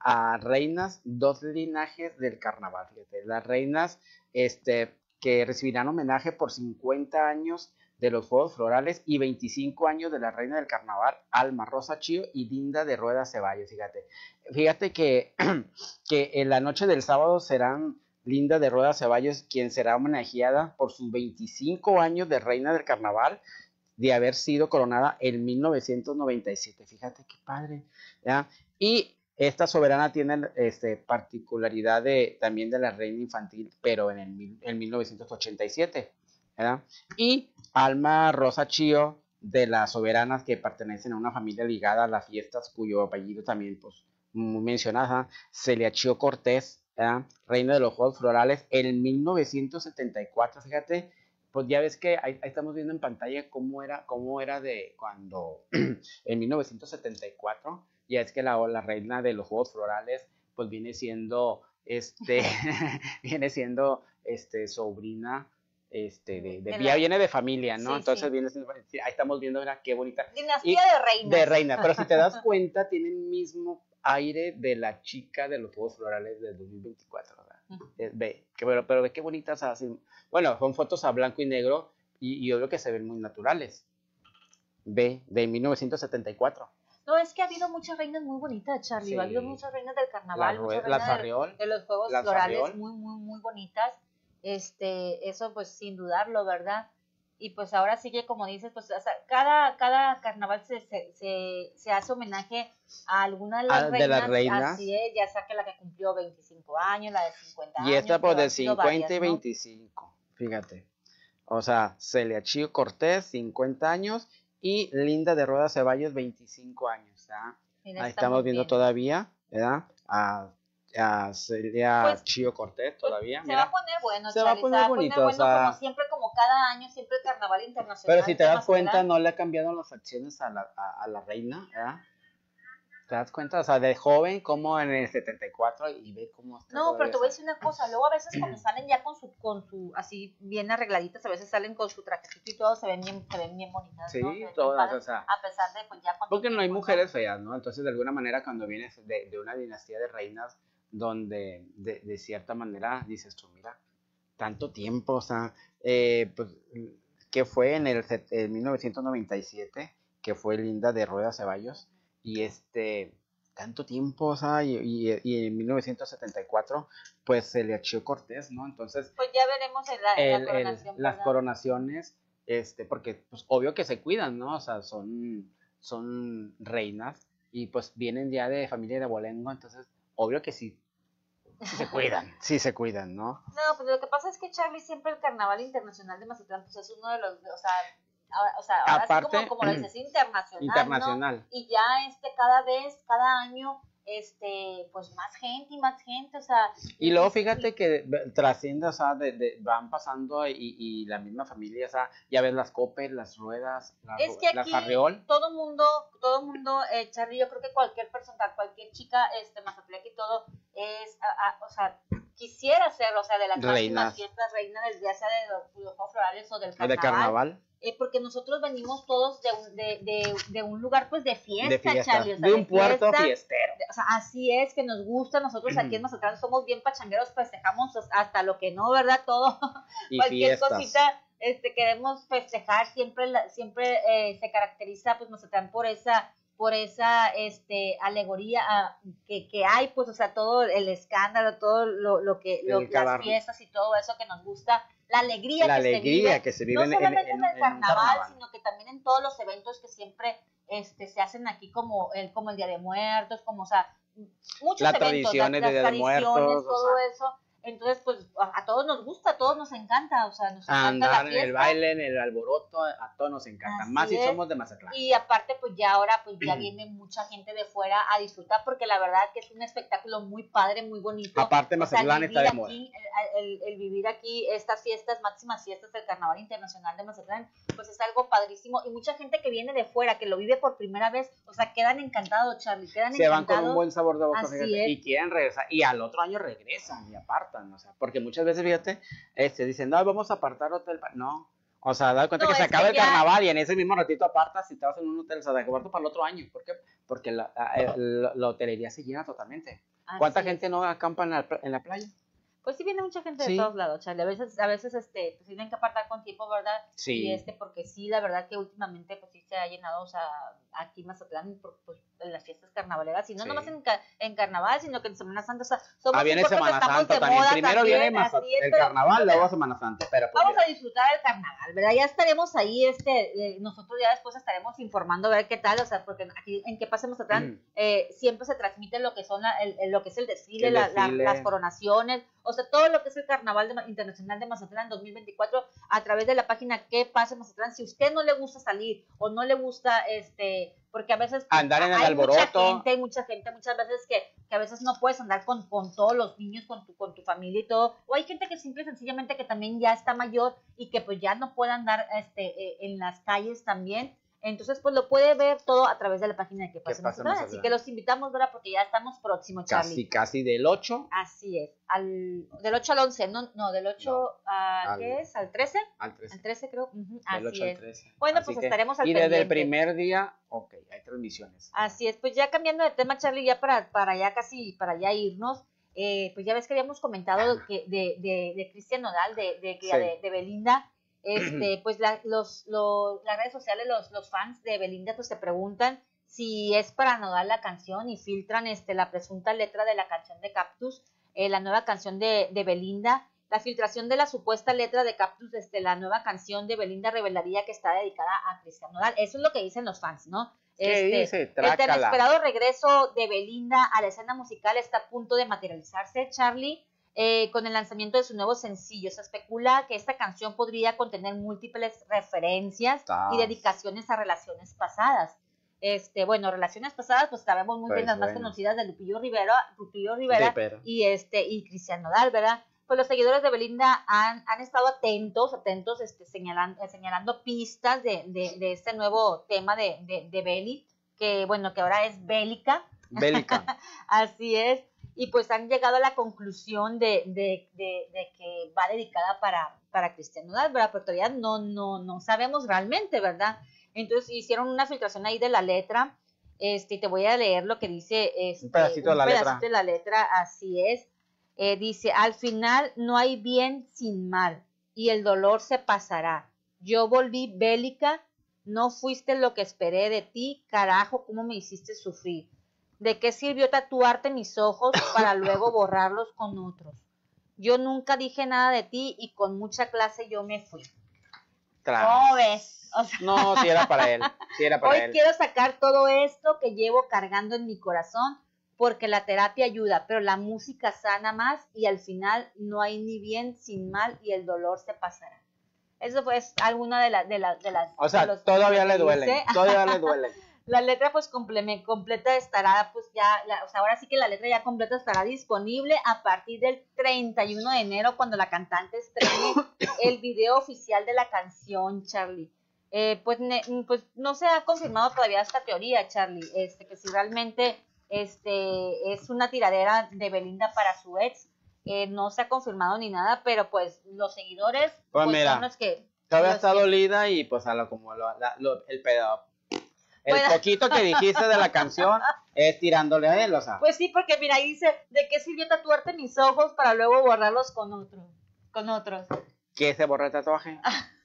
Speaker 3: a reinas, dos linajes del carnaval, fíjate, las reinas este, que recibirán homenaje por cincuenta años de los Juegos Florales y veinticinco años de la reina del carnaval, Alma Rosa Chío y Linda de Rueda Ceballos, fíjate. Fíjate que, que en la noche del sábado serán Linda de Rueda Ceballos quien será homenajeada por sus veinticinco años de reina del carnaval, de haber sido coronada en mil novecientos noventa y siete, fíjate qué padre, ¿ya? Y esta soberana tiene este, particularidad de, también de la reina infantil, pero en, el, en mil novecientos ochenta y siete, ¿verdad? Y Alma Rosa Chío, de las soberanas que pertenecen a una familia ligada a las fiestas, cuyo apellido también, pues, muy mencionada, Celia Chío Cortés, ¿verdad? Reina de los Juegos Florales, en mil novecientos setenta y cuatro, fíjate, pues ya ves que ahí, ahí estamos viendo en pantalla cómo era, cómo era de cuando, en mil novecientos setenta y cuatro, ya es que la, la reina de los Juegos Florales, pues viene siendo, este, viene siendo, este, sobrina, este, de, de, de ya la... viene de familia, ¿no? Sí, Entonces sí. Viene siendo, ahí estamos viendo, mira, qué bonita.
Speaker 2: Dinastía y, de reinas.
Speaker 3: De reina, pero si te das cuenta, tiene el mismo aire de la chica de los Juegos Florales del dos mil veinticuatro, ¿verdad? Uh-huh. eh, ve, que, pero, pero ve qué bonitas hacen. Bueno, son fotos a blanco y negro y, y yo creo que se ven muy naturales. Ve, de mil novecientos setenta y cuatro.
Speaker 2: No, es que ha habido muchas reinas muy bonitas, Charlie. Sí. Ha habido muchas reinas del carnaval,
Speaker 3: la,
Speaker 2: muchas
Speaker 3: la
Speaker 2: reinas
Speaker 3: Farriol,
Speaker 2: de, de los Juegos
Speaker 3: la
Speaker 2: Florales
Speaker 3: Farriol.
Speaker 2: muy, muy, muy bonitas. Este, eso pues sin dudarlo, ¿verdad? Y pues ahora sí que como dices, pues o sea, cada, cada carnaval se, se, se, se hace homenaje a alguna de las,
Speaker 3: ah,
Speaker 2: reinas,
Speaker 3: de las reinas.
Speaker 2: Así es, ya sea que la que cumplió veinticinco años, la de cincuenta años.
Speaker 3: Y esta pues de
Speaker 2: cincuenta
Speaker 3: varias, y veinticinco, ¿no? Fíjate. O sea, Celia Chío Cortés, cincuenta años, y Linda de Rueda Ceballos, veinticinco años, ¿verdad? Mira, ahí estamos viendo bien. Todavía, ¿verdad? A, a Celia pues, Chío Cortés todavía.
Speaker 2: Se
Speaker 3: mira.
Speaker 2: va a poner bueno,
Speaker 3: se
Speaker 2: Charlie,
Speaker 3: va a poner
Speaker 2: se va
Speaker 3: bonito,
Speaker 2: a poner bueno,
Speaker 3: o sea,
Speaker 2: como siempre, como cada año, siempre el carnaval internacional.
Speaker 3: Pero si te das cuenta, no le ha cambiado las acciones a la, a, a la reina, ¿verdad? ¿Te das cuenta? O sea, de joven como en el setenta y cuatro y ve cómo está.
Speaker 2: No, pero te voy a decir una cosa, luego a veces cuando salen ya con su, con su, así bien arregladitas, a veces salen con su trajecito y todo, se ven bien, se ven bien bonitas,
Speaker 3: sí,
Speaker 2: ¿no?
Speaker 3: todas, o sea.
Speaker 2: A pesar de, pues ya cuando...
Speaker 3: Porque no hay mujeres feas, ¿no? Entonces, de alguna manera, cuando vienes de, de una dinastía de reinas, donde de, de cierta manera dices tú, mira, tanto tiempo, o sea, eh, pues, que fue en el en mil novecientos noventa y siete, que fue Linda de Rueda Ceballos, y este, tanto tiempo, o sea, y, y, y en mil novecientos setenta y cuatro, pues se le achó Cortés, ¿no? Entonces,
Speaker 2: pues ya veremos en la, en
Speaker 3: el,
Speaker 2: la coronación.
Speaker 3: El, las coronaciones, este, porque, pues, obvio que se cuidan, ¿no? O sea, son, son reinas, y pues vienen ya de familia de abolengo, entonces, obvio que sí, sí se cuidan, sí se cuidan, ¿no?
Speaker 2: No, pues lo que pasa es que, Charlie, siempre el Carnaval Internacional de Mazatlán, pues es uno de los, o sea... Ahora, o sea, ahora
Speaker 3: aparte,
Speaker 2: sí como, como lo dices, internacional,
Speaker 3: internacional.
Speaker 2: ¿no? Y ya este, cada vez, cada año, este, pues más gente y más gente, o sea...
Speaker 3: Y luego fíjate que trasciende, o sea, de, de, van pasando y, y la misma familia, o sea, ya ves las copes, las ruedas, la,
Speaker 2: es que
Speaker 3: la
Speaker 2: aquí
Speaker 3: farriol.
Speaker 2: todo mundo, todo mundo, eh, Charlie, yo creo que cualquier persona, cualquier chica, este, mazatleca y todo, es, a, a, o sea... quisiera ser, o sea, de las máximas fiestas reinas, ya sea de los, los Juegos Florales o del carnaval.
Speaker 3: De carnaval.
Speaker 2: Eh, porque nosotros venimos todos de un, de, de, de un lugar, pues, de fiesta,
Speaker 3: de fiesta.
Speaker 2: Charlie. O sea,
Speaker 3: de un
Speaker 2: de
Speaker 3: puerto
Speaker 2: fiesta,
Speaker 3: fiestero.
Speaker 2: De, o sea, así es, que nos gusta. Nosotros aquí en Mazatlán somos bien pachangueros, festejamos hasta lo que no, ¿verdad? Todo,
Speaker 3: y
Speaker 2: cualquier
Speaker 3: fiestas.
Speaker 2: cosita, este, queremos festejar. Siempre, siempre eh, se caracteriza, pues, Mazatlán por esa... por esa este alegoría uh, que, que hay, pues, o sea, todo el escándalo, todo lo, lo que, lo, las fiestas y todo eso que nos gusta, la alegría,
Speaker 3: la
Speaker 2: que,
Speaker 3: alegría
Speaker 2: se vive,
Speaker 3: que se vive
Speaker 2: no solamente
Speaker 3: en, en,
Speaker 2: en el
Speaker 3: en
Speaker 2: carnaval,
Speaker 3: carnaval,
Speaker 2: sino que también en todos los eventos que siempre este, se hacen aquí, como el, como el Día de Muertos, como, o sea, muchos
Speaker 3: las
Speaker 2: eventos,
Speaker 3: tradiciones
Speaker 2: las,
Speaker 3: de
Speaker 2: las
Speaker 3: Día
Speaker 2: tradiciones,
Speaker 3: de Muertos,
Speaker 2: todo
Speaker 3: o sea,
Speaker 2: eso. Entonces, pues, a, a todos nos gusta, a todos nos encanta, o sea, nos encanta
Speaker 3: andar
Speaker 2: la
Speaker 3: en el baile, en el alboroto, a todos nos encanta,
Speaker 2: así
Speaker 3: más si
Speaker 2: es.
Speaker 3: somos de Mazatlán.
Speaker 2: Y aparte, pues ya ahora, pues ya viene mucha gente de fuera a disfrutar, porque la verdad que es un espectáculo muy padre, muy bonito.
Speaker 3: Aparte, Mazatlán
Speaker 2: o sea,
Speaker 3: está de moda.
Speaker 2: Aquí, el, el, el vivir aquí estas fiestas, máximas fiestas del Carnaval Internacional de Mazatlán, pues es algo padrísimo. Y mucha gente que viene de fuera, que lo vive por primera vez, o sea, quedan encantados, Charlie, quedan
Speaker 3: se
Speaker 2: encantados.
Speaker 3: Se van con un buen sabor de boca,
Speaker 2: así
Speaker 3: fíjate,
Speaker 2: es.
Speaker 3: y quieren regresar, y al otro año regresan y apartan, o sea, porque muchas veces, fíjate, este, dicen, no, vamos a apartar hotel, no, o sea, da cuenta
Speaker 2: no,
Speaker 3: que se acaba
Speaker 2: que
Speaker 3: el
Speaker 2: ya...
Speaker 3: carnaval y en ese mismo ratito apartas y te vas en un hotel, o sea, de acuerdo para el otro año, ¿por qué? Porque la, la, la, la hotelería se llena totalmente,
Speaker 2: Así
Speaker 3: ¿Cuánta
Speaker 2: es.
Speaker 3: gente no acampa en la, en la playa?
Speaker 2: Pues sí viene mucha gente
Speaker 3: Sí.
Speaker 2: de todos lados, Charlie. A veces, a veces este, pues tienen que apartar con tiempo, ¿verdad?
Speaker 3: Sí.
Speaker 2: Y este, porque sí, la verdad que últimamente pues sí se ha llenado, o sea, aquí en Mazatlán, por, pues, en las fiestas carnavaleras, y no
Speaker 3: Sí.
Speaker 2: nomás en, ca- en carnaval, sino que en Semana Santa, o sea, somos
Speaker 3: Ah, viene
Speaker 2: nosotros
Speaker 3: Semana
Speaker 2: estamos
Speaker 3: Santa
Speaker 2: de
Speaker 3: también.
Speaker 2: moda
Speaker 3: Primero
Speaker 2: también,
Speaker 3: viene Mazat-
Speaker 2: así es,
Speaker 3: el
Speaker 2: pero
Speaker 3: carnaval, luego Semana Santa. Pero pues,
Speaker 2: vamos
Speaker 3: mira,
Speaker 2: a disfrutar del carnaval, ¿verdad? Ya estaremos ahí, este, eh, nosotros ya después estaremos informando a ver qué tal, o sea, porque aquí en Que Pase Mazatlán
Speaker 3: Mm.
Speaker 2: eh, siempre se transmite lo que son la- el, el- lo que es el desfile,
Speaker 3: El
Speaker 2: la- la-
Speaker 3: desfile.
Speaker 2: las coronaciones, o sea, todo lo que es el Carnaval de Ma- Internacional de Mazatlán dos mil veinticuatro a través de la página Que Pase Mazatlán. Si usted no le gusta salir o no le gusta, este, porque a veces pues,
Speaker 3: Andar en el
Speaker 2: hay mucha
Speaker 3: alboroto.
Speaker 2: gente, hay mucha gente, muchas veces que, que a veces no puedes andar con, con todos los niños, con tu, con tu familia y todo, o hay gente que simple y sencillamente que también ya está mayor y que pues ya no puede andar este, eh, en las calles también. Entonces, pues lo puede ver todo a través de la página de Que Pase
Speaker 3: Pase
Speaker 2: Mazatlán. Así
Speaker 3: Mazatlán.
Speaker 2: que los invitamos, ¿verdad? Porque ya estamos próximos, Charlie.
Speaker 3: casi, casi del ocho
Speaker 2: Así es. Al, del ocho al once, no, no del ocho a,
Speaker 3: al-
Speaker 2: ¿qué es? ¿Al trece?
Speaker 3: al trece.
Speaker 2: Al trece creo. Ujú,
Speaker 3: Del
Speaker 2: así
Speaker 3: ocho al
Speaker 2: es.
Speaker 3: trece.
Speaker 2: Bueno,
Speaker 3: Así
Speaker 2: pues
Speaker 3: que-
Speaker 2: estaremos al
Speaker 3: Y desde el
Speaker 2: pendiente.
Speaker 3: primer día, ok, hay transmisiones.
Speaker 2: Así es, pues ya cambiando de tema, Charlie, ya para, para ya casi, para ya irnos, eh, pues ya ves que habíamos comentado que de, de, de Cristian Nodal, de, de,
Speaker 3: Sí.
Speaker 2: de, de Belinda, este, pues la, los, los, las redes sociales, los, los fans de Belinda, pues se preguntan si es para Nodal la canción y filtran este, la presunta letra de la canción de Cactus, eh, la nueva canción de, de Belinda. La filtración de la supuesta letra de Cactus, este, la nueva canción de Belinda revelaría que está dedicada a Cristian Nodal. Eso es lo que dicen los fans, ¿no?
Speaker 3: ¿Qué
Speaker 2: Este,
Speaker 3: dice?
Speaker 2: el tan
Speaker 3: Trácala.
Speaker 2: esperado regreso de Belinda a la escena musical está a punto de materializarse, Charlie, eh, con el lanzamiento de su nuevo sencillo. Se especula que esta canción podría contener múltiples referencias
Speaker 3: Ah.
Speaker 2: y dedicaciones a relaciones pasadas. Este, bueno, relaciones pasadas, pues sabemos muy
Speaker 3: Pues
Speaker 2: bien las más
Speaker 3: bueno.
Speaker 2: conocidas de Lupillo Rivera, Lupillo Rivera
Speaker 3: Rivera.
Speaker 2: y este y Cristian Nodal, ¿verdad? Pues los seguidores de Belinda han, han estado atentos, atentos, este, señalando, señalando pistas de, de, de este nuevo tema de, de, de Beli, que bueno, que ahora es bélica,
Speaker 3: Bélica.
Speaker 2: así es, y pues han llegado a la conclusión de, de, de, de que va dedicada para, para Cristian Nodal, ¿verdad? Pero todavía no, no, no sabemos realmente, ¿verdad? Entonces hicieron una filtración ahí de la letra, este, y te voy a leer lo que dice, este,
Speaker 3: Un pedacito de la
Speaker 2: un pedacito
Speaker 3: letra.
Speaker 2: de la letra, así es. Eh, dice, al final no hay bien sin mal, y el dolor se pasará. Yo volví bélica, no fuiste lo que esperé de ti, carajo, cómo me hiciste sufrir. ¿De qué sirvió tatuarte mis ojos para luego borrarlos con otros? Yo nunca dije nada de ti y con mucha clase yo me fui.
Speaker 3: Tras.
Speaker 2: ¿Cómo ves? O sea,
Speaker 3: No, si era para él. Sí era para
Speaker 2: hoy
Speaker 3: él.
Speaker 2: quiero sacar todo esto que llevo cargando en mi corazón porque la terapia ayuda, pero la música sana más y al final no hay ni bien sin mal y el dolor se pasará. Eso fue alguna de, la, de, la, de las...
Speaker 3: O sea,
Speaker 2: de los-
Speaker 3: todavía
Speaker 2: de
Speaker 3: le
Speaker 2: lo que
Speaker 3: duele.
Speaker 2: dice.
Speaker 3: Todavía le duele.
Speaker 2: La letra pues compleme- completa estará pues ya, la- o sea, ahora sí que la letra ya completa estará disponible a partir del treinta y uno de enero cuando la cantante estrene el video oficial de la canción, Charlie. Eh, pues, ne- pues no se ha confirmado todavía esta teoría, Charlie, este, que si realmente este, es una tiradera de Belinda para su ex, eh, no se ha confirmado ni nada, pero pues los seguidores
Speaker 3: Pues
Speaker 2: pues,
Speaker 3: mira,
Speaker 2: son los que...
Speaker 3: Todavía
Speaker 2: los
Speaker 3: está
Speaker 2: que-
Speaker 3: dolida y pues a lo como lo, la- lo- el pedo. El
Speaker 2: Bueno.
Speaker 3: poquito que dijiste de la canción es tirándole a él, o sea.
Speaker 2: Pues sí, porque mira, ahí dice, ¿de qué sirvió tatuarte mis ojos para luego borrarlos con otros? Con otros.
Speaker 3: ¿Que se borra el tatuaje?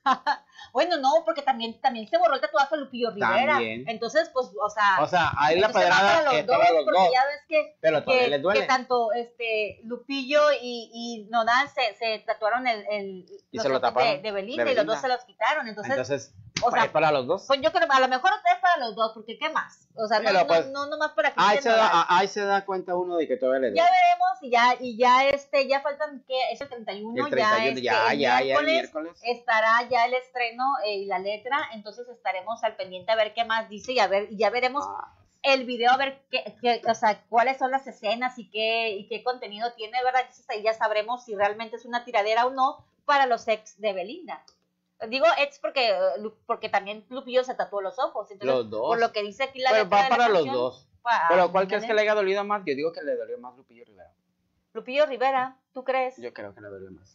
Speaker 2: Bueno, no, porque también, también se borró el tatuaje de Lupillo Rivera.
Speaker 3: También.
Speaker 2: Entonces, pues, o sea,
Speaker 3: O sea, ahí la
Speaker 2: entonces va para
Speaker 3: pedrada
Speaker 2: los
Speaker 3: es
Speaker 2: dos,
Speaker 3: para los
Speaker 2: porque
Speaker 3: dos.
Speaker 2: ya ves que,
Speaker 3: Pero todavía
Speaker 2: que,
Speaker 3: les duele.
Speaker 2: que tanto este Lupillo y, y Nodal se, se tatuaron el, el
Speaker 3: Y
Speaker 2: los
Speaker 3: se lo
Speaker 2: ojos
Speaker 3: taparon,
Speaker 2: de, de Belinda
Speaker 3: de
Speaker 2: y los
Speaker 3: Belinda.
Speaker 2: dos se los quitaron. Entonces,
Speaker 3: Entonces,
Speaker 2: o sea,
Speaker 3: es para los dos.
Speaker 2: pues yo creo, a lo mejor es para los dos, porque ¿qué más? O sea, no,
Speaker 3: Pero,
Speaker 2: no,
Speaker 3: pues,
Speaker 2: no, no más para
Speaker 3: Ahí
Speaker 2: Cristian
Speaker 3: se,
Speaker 2: Nodal.
Speaker 3: da, ahí se da cuenta uno de que todavía le
Speaker 2: Ya
Speaker 3: duele.
Speaker 2: veremos y ya, y ya este, ya faltan que es el treinta y uno,
Speaker 3: El treinta y uno,
Speaker 2: ya, este,
Speaker 3: ya,
Speaker 2: el
Speaker 3: ya, ya, el
Speaker 2: miércoles
Speaker 3: miércoles.
Speaker 2: estará ya el estreno eh, y la letra, entonces estaremos al pendiente a ver qué más dice y a ver, y ya veremos
Speaker 3: Ah,
Speaker 2: el video, a ver qué, qué, o sea, cuáles son las escenas y qué, y qué contenido tiene, ¿verdad? Entonces ahí ya sabremos si realmente es una tiradera o no para los ex de Belinda. Digo ex porque, eh, Lu- porque también Lupillo se tatuó los ojos, entonces
Speaker 3: Los dos.
Speaker 2: por lo que dice aquí la
Speaker 3: Pero
Speaker 2: letra
Speaker 3: va
Speaker 2: de la
Speaker 3: para los
Speaker 2: canción,
Speaker 3: dos.
Speaker 2: pa-
Speaker 3: Pero ¿cuál crees
Speaker 2: ándale.
Speaker 3: que le haya dolido más? Yo digo que le dolió más Lupillo Rivera.
Speaker 2: Lupillo Rivera, ¿tú crees?
Speaker 3: Yo creo que le dolió más.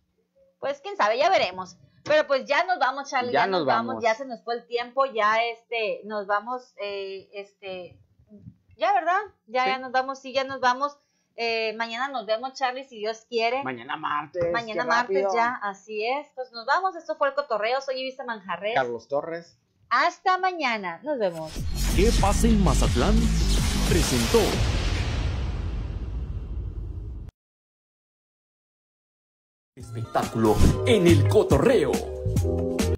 Speaker 2: Pues quién sabe, ya veremos. Pero pues ya nos vamos, Charlie, ya,
Speaker 3: Ya
Speaker 2: nos
Speaker 3: nos
Speaker 2: vamos.
Speaker 3: vamos.
Speaker 2: ya se nos fue el tiempo, ya este, nos vamos, eh, este, ya, ¿verdad? Ya,
Speaker 3: Sí.
Speaker 2: ya nos vamos, sí, ya nos vamos. Eh, mañana nos vemos, Charlie, si Dios quiere.
Speaker 3: Mañana martes.
Speaker 2: Mañana
Speaker 3: qué
Speaker 2: martes
Speaker 3: rápido.
Speaker 2: ya, así es. Pues nos vamos, esto fue El Cotorreo, soy Ibiza Manjarres.
Speaker 3: Carlos Torres.
Speaker 2: Hasta mañana, nos vemos.
Speaker 1: ¿Qué pasa en Mazatlán? Presentó espectáculo en El Cotorreo.